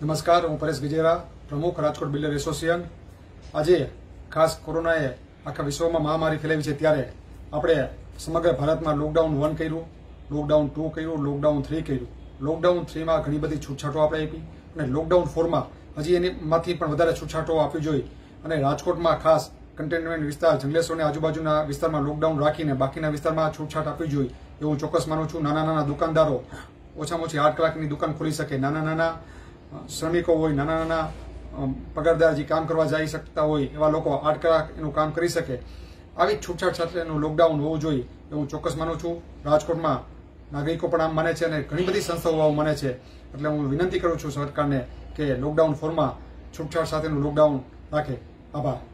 નમસ્કાર, હું પરેશ ગજેરા, પ્રમુખ રાજકોટ બિલ્ડર એસોસિએશન। આજે ખાસ કોરોનાએ આખા વિશ્વમાં મહામારી ફેલાવી છે, ત્યારે આપણે સમગ્ર ભારતમાં લોકડાઉન 1 કર્યું, લોકડાઉન 2 કર્યું, લોકડાઉન 3 કર્યું। લોકડાઉન 3માં ઘણી બધી છૂટછાટો આપણે આપી અને લોકડાઉન 4માં હજી એનીમાંથી પણ વધારે છૂટછાટો આપવી જોઈએ અને રાજકોટમાં ખાસ કન્ટેનમેન્ટ વિસ્તાર, જંગલેશ્વરની આજુબાજુના વિસ્તારમાં લોકડાઉન રાખીને બાકીના વિસ્તારમાં છૂટછાટ આપવી જોઈએ એવું ચોક્કસ માનું છું। નાના દુકાનદારો ઓછામાં ઓછી 8 કલાકની દુકાન ખોલી શકે, નાના શ્રમિકો હોય, નાના પગારદાર જે કામ કરવા જઈ શકતા હોય એવા લોકો 8 કલાક એનું કામ કરી શકે, આવી છૂટછાટ સાથેનું લોકડાઉન હોવું જોઈએ એવું ચોક્કસ માનું છું। રાજકોટમાં નાગરિકો પણ આમ માને છે અને ઘણી બધી સંસ્થાઓ આવું માને છે, એટલે હું વિનંતી કરું છું સરકારને કે લોકડાઉન 4માં છૂટછાટ સાથેનું લોકડાઉન રાખે। આભાર।